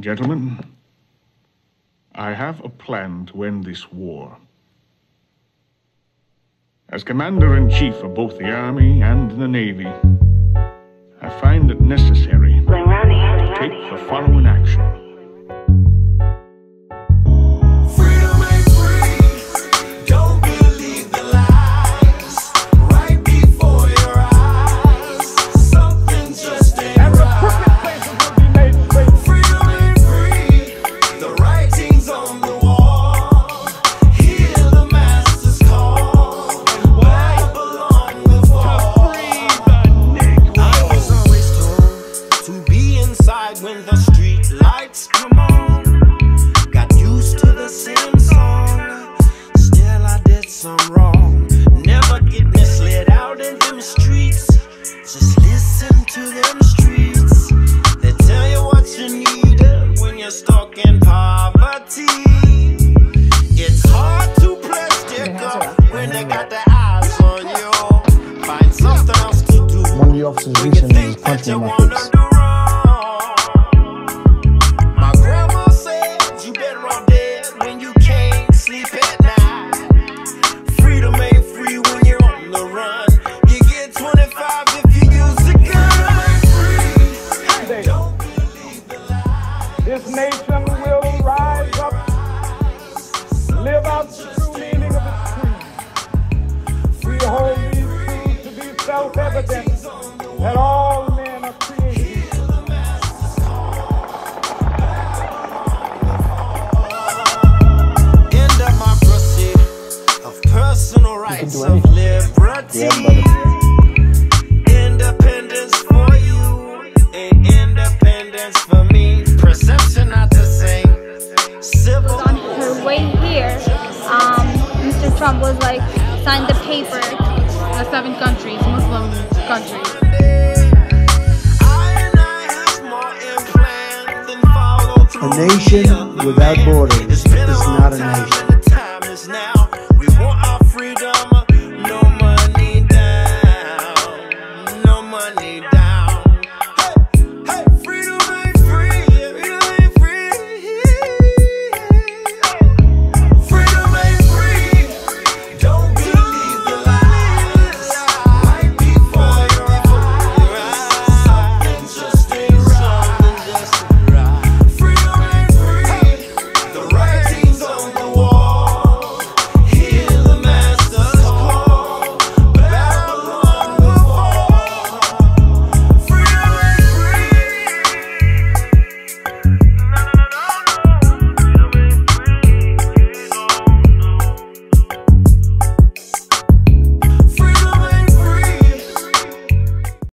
Gentlemen, I have a plan to end this war. As Commander-in-Chief of both the Army and the Navy, I find it necessary to take the following action. When the street lights come on, got used to the same song. Still I did some wrong. Never get misled out in them streets. Just listen to them streets. They tell you what you need when you're stuck in poverty. It's hard to play stick up when they got their eyes on you. Find something else to do. One of the officers recently punched me in my face. This nation will rise up, live out the true meaning of its creed. We hold these truths to be self-evident, that all men are created equal. In democracy of personal rights of liberty, independence for you and independence for me. Perception not the same. Civil. On her way here, Mr. Trump was like, sign the paper. The 7 countries, Muslim countries. A nation without borders is not a nation.